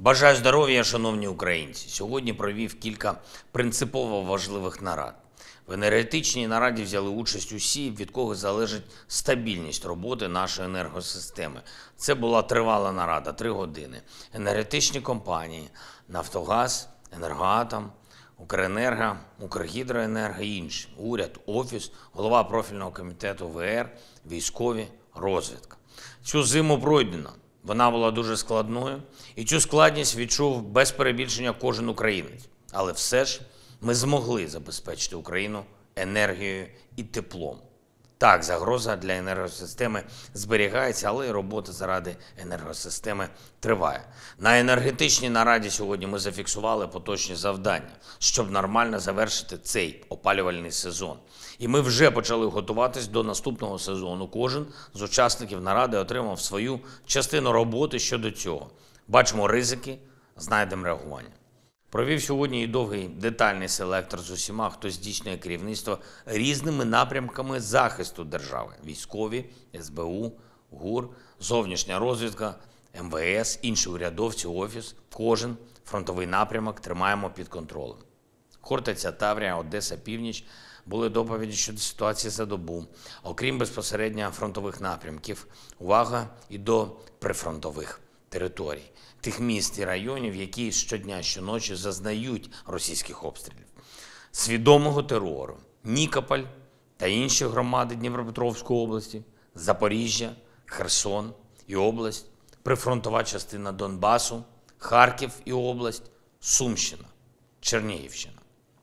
Бажаю здоров'я, шановні українці. Сьогодні провів кілька принципово важливих нарад. В енергетичній нараді взяли участь усі, від кого залежить стабільність роботи нашої енергосистеми. Це була тривала нарада, 3 години. Енергетичні компанії «Нафтогаз», «Енергоатом», «Укренерго», «Укргідроенерго» і інші. Уряд, Офіс, голова профільного комітету ВР, військові, розвідка. Цю зиму пройдено. Вона була дуже складною, і цю складність відчув без перебільшення кожен українець. Але все ж ми змогли забезпечити Україну енергією і теплом. Так, загроза для енергосистеми зберігається, але й робота заради енергосистеми триває. На енергетичній нараді сьогодні ми зафіксували поточні завдання, щоб нормально завершити цей опалювальний сезон. І ми вже почали готуватись до наступного сезону. Кожен з учасників наради отримав свою частину роботи щодо цього. Бачимо ризики, знайдемо реагування. Провів сьогодні і довгий детальний селектор з усіма, хто здійснює керівництво різними напрямками захисту держави. Військові, СБУ, ГУР, зовнішня розвідка, МВС, інші урядовці, Офіс. Кожен фронтовий напрямок тримаємо під контролем. Хортиця, Таврія, Одеса, Північ були доповіді щодо ситуації за добу. Окрім безпосередньо фронтових напрямків, увага і до прифронтових територій, тих міст і районів, які щодня, щоночі зазнають російських обстрілів. Свідомого терору. Нікополь та інші громади Дніпропетровської області, Запоріжжя, Херсон і область, прифронтова частина Донбасу, Харків і область, Сумщина, Чернігівщина.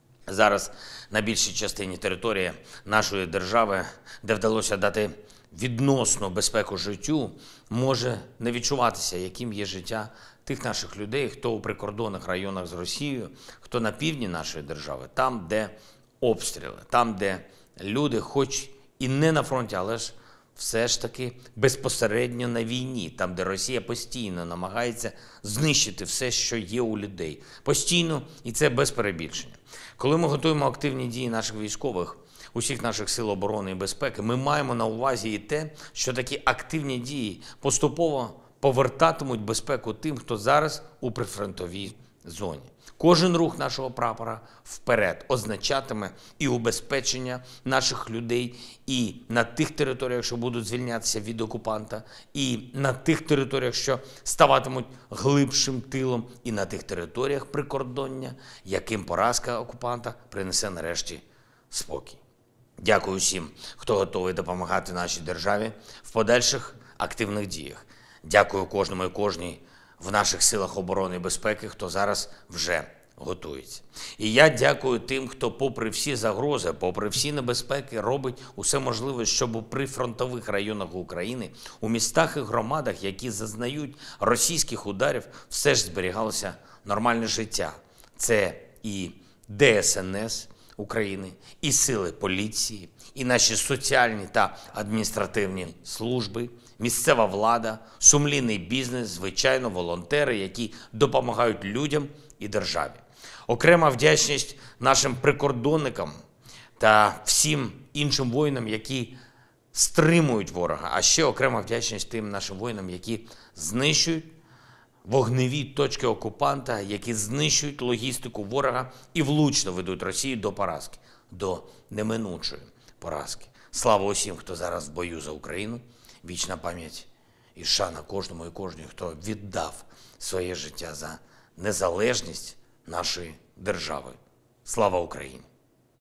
Зараз на більшій частині території нашої держави, де вдалося дати відносну безпеку життю, може не відчуватися, яким є життя тих наших людей, хто у прикордонних районах з Росією, хто на півдні нашої держави, там, де обстріли, там, де люди, хоч і не на фронті, але ж все ж таки безпосередньо на війні, там, де Росія постійно намагається знищити все, що є у людей. Постійно, і це без перебільшення. Коли ми готуємо активні дії наших військових, усіх наших сил оборони і безпеки, ми маємо на увазі і те, що такі активні дії поступово повертатимуть безпеку тим, хто зараз у прифронтовій зоні. Кожен рух нашого прапора вперед означатиме і убезпечення наших людей і на тих територіях, що будуть звільнятися від окупанта, і на тих територіях, що ставатимуть глибшим тилом, і на тих територіях прикордоння, яким поразка окупанта принесе нарешті спокій. Дякую всім, хто готовий допомагати нашій державі в подальших активних діях. Дякую кожному і кожній в наших силах оборони і безпеки, хто зараз вже готується. І я дякую тим, хто попри всі загрози, попри всі небезпеки робить усе можливе, щоб у прифронтових районах України, у містах і громадах, які зазнають російських ударів, все ж зберігалося нормальне життя. Це і ДСНС України, і сили поліції, і наші соціальні та адміністративні служби, місцева влада, сумлінний бізнес, звичайно, волонтери, які допомагають людям і державі. Окрема вдячність нашим прикордонникам та всім іншим воїнам, які стримують ворога, а ще окрема вдячність тим нашим воїнам, які знищують вогневі точки окупанта, які знищують логістику ворога і влучно ведуть Росію до поразки, до неминучої поразки. Слава усім, хто зараз в бою за Україну. Вічна пам'ять і шана кожному і кожній, хто віддав своє життя за незалежність нашої держави. Слава Україні!